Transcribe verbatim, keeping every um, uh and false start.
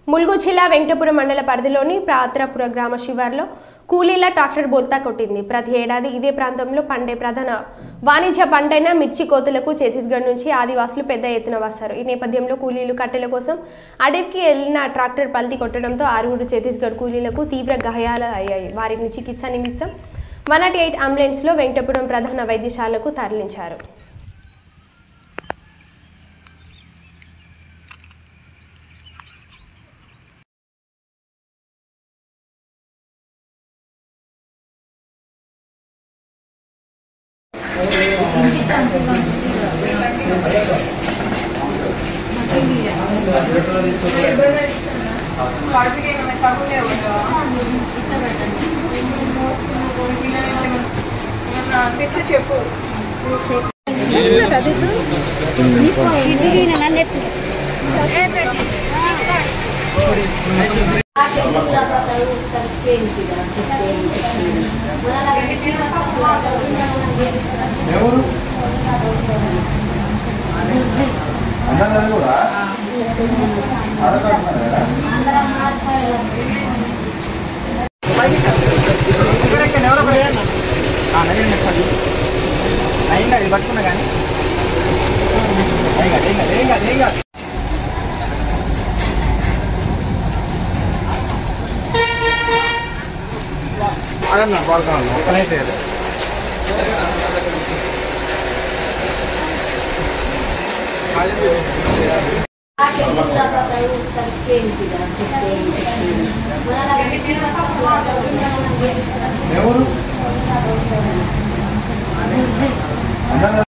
ములుగు జిల్లా వెంకటపురం మండల పరిధిలోని ప్రాత్రపుర గ్రామ శివార్లో కూలీల ట్రాక్టర్ బోల్తా కొట్టింది. ప్రతి ఏడాది ఇదే ప్రాంతంలో పండే ప్రధాన వాణిజ్య పంటైన మిర్చి కోతలకు ఛత్తీస్గఢ్ నుంచి ఆదివాసులు పెద్ద ఎత్తున వస్తారు. ఈ నేపథ్యంలో కూలీలు కట్టెల కోసం అడవికి వెళ్లిన ట్రాక్టర్ పల్టీ కొట్టడంతో ఆరుగురు ఛత్తీస్గఢ్ కూలీలకు తీవ్ర గాయాలు అయ్యాయి. వారిని చికిత్స నిమిత్తం వన్ నాట్ ఎయిట్ అంబులెన్స్లో వెంకటపురం ప్రధాన వైద్యశాలకు తరలించారు. చెప్పు పట్టుకున్నా కానీ అదన్నా బాగా ఒక్కనైతే ఎవరు